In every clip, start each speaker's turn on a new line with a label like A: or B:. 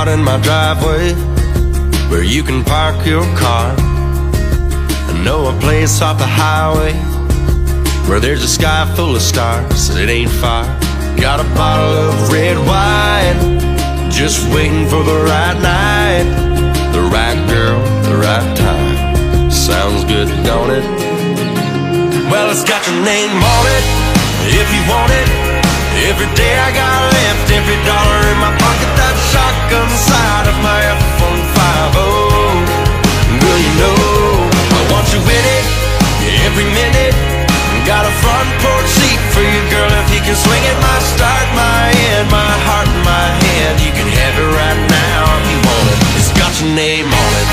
A: in my driveway where you can park your car. I know a place off the highway where there's a sky full of stars, it ain't far. Got a bottle of red wine, just waiting for the right night, the right girl, the right time. Sounds good, don't it? Well, it's got your name on it, if you want it. Every day I got left, every dollar in my pocket, that shotgun side of my F-150. Girl, you know I want you in it, every minute. Got a front porch seat for you, girl, if you can swing it. My start, my end, my heart in my hand. You can have it right now if you want it. It's got your name on it.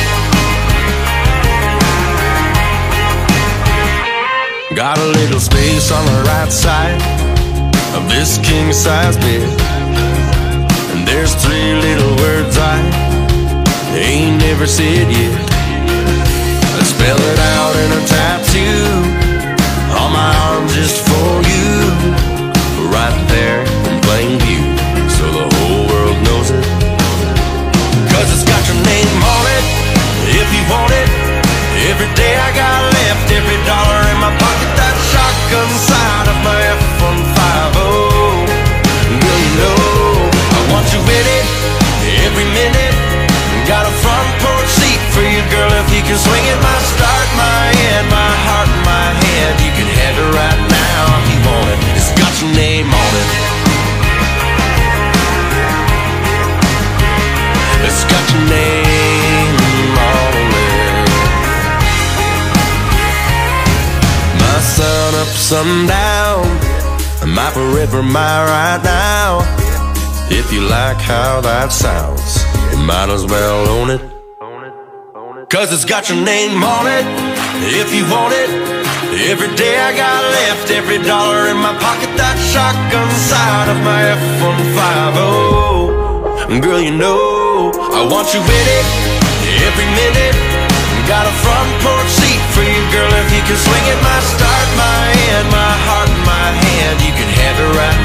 A: Got a little space on the right side of this king-size bed, and there's 3 little words I ain't never said yet. I spell it out in a tattoo on my arm just for you, right there in plain view, so the whole world knows it. Cause it's got your name on it, if you want it. Every day I got left, every dollar in my pocket, that shotgun side of my F-150. Girl, you know I want you in it, every minute. Got a front porch seat for you, girl, if you can swing it. My start, my end, my heart in my hand. You can have it right now if you want it. It's got your name on it. It's got your name on it. My sun up, sundown, my forever, my right now. If you like how that sounds, you might as well own it. Cause it's got your name on it, if you want it. Every day I got left, every dollar in my pocket, that shotgun side of my F-150. Girl, you know I want you in it, every minute. Got a front porch seat for you, girl, if you can swing it. My start, my end, my heart in my hand. You can have it right